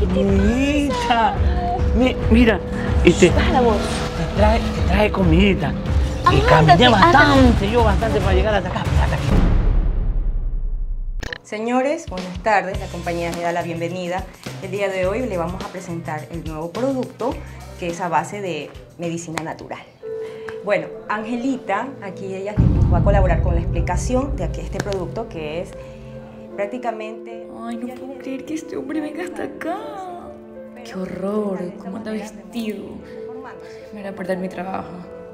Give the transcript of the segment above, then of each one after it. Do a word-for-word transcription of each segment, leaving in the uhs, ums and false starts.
¿Qué te Mi pasa? Mi, mira, este, Baja la voz. te trae, te trae comidita. Y Ándate, caminé bastante, ándate. yo bastante para llegar hasta acá. Hasta aquí. Señores, buenas tardes. La compañía me da la bienvenida. El día de hoy le vamos a presentar el nuevo producto que es a base de medicina natural. Bueno, Angelita, aquí ella nos va a colaborar con la explicación de aquí este producto que es prácticamente... Ay, no puedo creer que este hombre venga hasta acá. Qué horror, cómo anda vestido. Me voy a perder mi trabajo.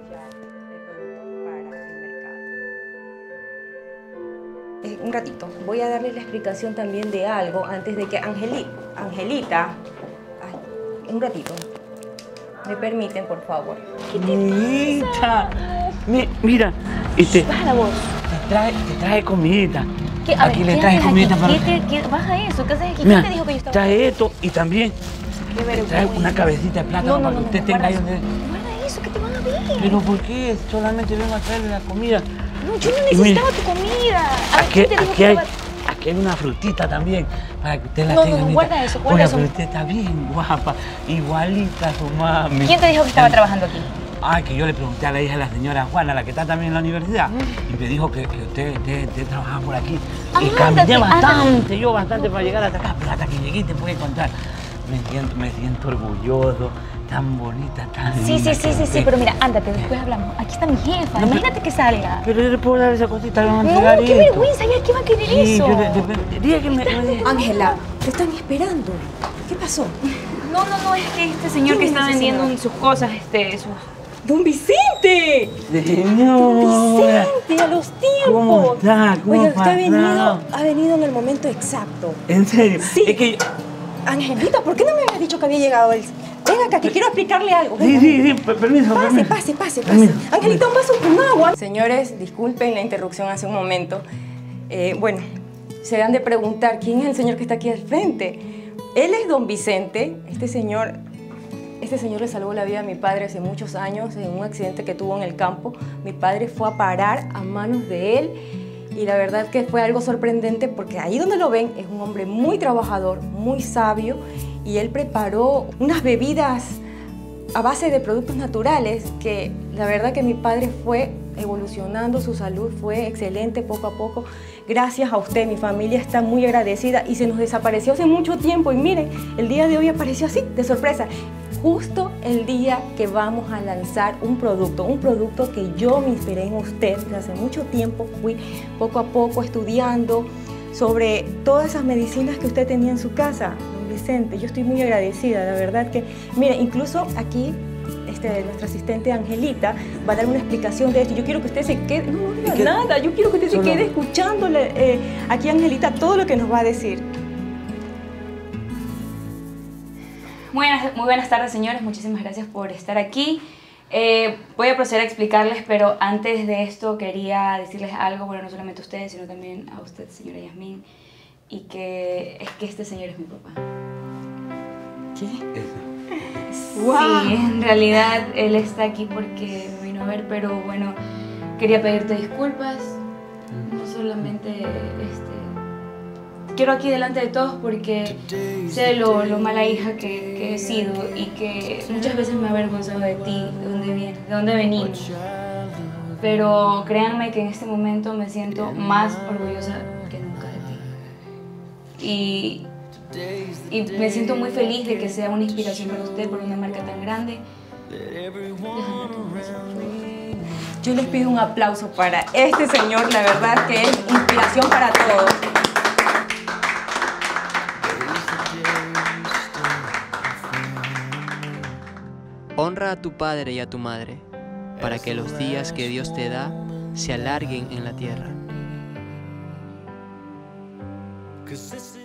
Eh, un ratito, voy a darle la explicación también de algo antes de que Angeli, Angelita... Ay, un ratito. ¿Me permiten, por favor? ¿Qué te Mita, mi, mira, este, Baja la voz. te trae, te trae comidita. ¿Qué? A Aquí ver, le ¿qué traje haces comidita aquí? para... ¿Qué te- qué- Baja eso, ¿qué haces aquí? Mira, ¿Quién te dijo que yo estaba? trae esto y también Qué trae vergüenza. una cabecita de plátano No, no, para no, que no, usted no, tenga guarda ahí eso. donde... Guarda eso, que te van a ver. Pero ¿por qué? Solamente vengo a traerle la comida. No, yo no Y mira, necesitaba tu comida. A ver, Aquí, ¿quién te dijo aquí, que hay, estaba? aquí hay una frutita también, para que usted la No, tenga. no, no, Anita. guarda eso, guarda Una eso. frutita bien guapa, igualita a su mami. ¿Quién te dijo que estaba trabajando aquí? Ah, que yo le pregunté a la hija de la señora Juana, la que está también en la universidad, y me dijo que, que usted, usted, usted trabajaba por aquí. Y Ándate, caminé bastante, ándate. yo bastante para llegar hasta acá, pero hasta que llegué te puedo contar. Me siento, me siento orgulloso, tan bonita, tan Sí, linda sí, sí, que sí, sí, usted. pero mira, ándate, después hablamos. Aquí está mi jefa, No, imagínate que salga. Pero yo le puedo dar esa cosita, le van a No, entregar qué esto. vergüenza, ya que va a querer Sí, eso. yo le, le- diga que me... me- Ángela, te están esperando. ¿Qué pasó? No, no, no, es que este señor que ¿Quién está es ese vendiendo señor? sus cosas, este, sus... ¡Don Vicente! Señora, Vicente, a los tiempos. ¿cómo está? ¿Cómo Oiga, ha usted ha venido, pasado? ha venido en el momento exacto. ¿En serio? Sí. Es que... Angelita, ¿por qué no me habías dicho que había llegado él? Venga acá, que quiero explicarle algo. Sí, Venga. sí, sí, per- permiso, Pase, permiso. pase, pase, pase. Permiso. Angelita, un vaso con agua. Señores, disculpen la interrupción hace un momento. Eh, bueno, se han de preguntar quién es el señor que está aquí al frente. Él es don Vicente. Este señor, este señor le salvó la vida a mi padre hace muchos años en un accidente que tuvo en el campo. Mi padre fue a parar a manos de él y la verdad que fue algo sorprendente porque ahí donde lo ven es un hombre muy trabajador, muy sabio y él preparó unas bebidas a base de productos naturales que la verdad que mi padre fue evolucionando, su salud fue excelente poco a poco. Gracias a usted, mi familia está muy agradecida y se nos desapareció hace mucho tiempo y miren, el día de hoy apareció así, de sorpresa. Justo el día que vamos a lanzar un producto, un producto que yo me inspiré en usted desde hace mucho tiempo, fui poco a poco estudiando sobre todas esas medicinas que usted tenía en su casa, don Vicente. Yo estoy muy agradecida, la verdad que, mire, incluso aquí este, nuestra asistente Angelita va a dar una explicación de esto. Yo quiero que usted se quede, no, no diga ¿Qué? nada, yo quiero que usted Solo- se quede escuchándole eh, aquí Angelita todo lo que nos va a decir. Buenas, muy buenas tardes, señores. Muchísimas gracias por estar aquí. Eh, voy a proceder a explicarles, pero antes de esto quería decirles algo, bueno, no solamente a ustedes, sino también a usted, señora Yasmín, y que es que este señor es mi papá. ¿Qué? Eso. Wow. Sí, en realidad él está aquí porque me vino a ver, pero bueno, quería pedirte disculpas, no solamente este... Quiero aquí delante de todos porque sé lo, lo mala hija que, que he sido y que muchas veces me he avergonzado de ti, de dónde vienes, de dónde venimos. Pero créanme que en este momento me siento más orgullosa que nunca de ti. Y, y me siento muy feliz de que sea una inspiración para usted por una marca tan grande. Déjame tu beso, por favor. Yo les pido un aplauso para este señor, la verdad que es inspiración para todos. Honra a tu padre y a tu madre, para que los días que Dios te da se alarguen en la tierra.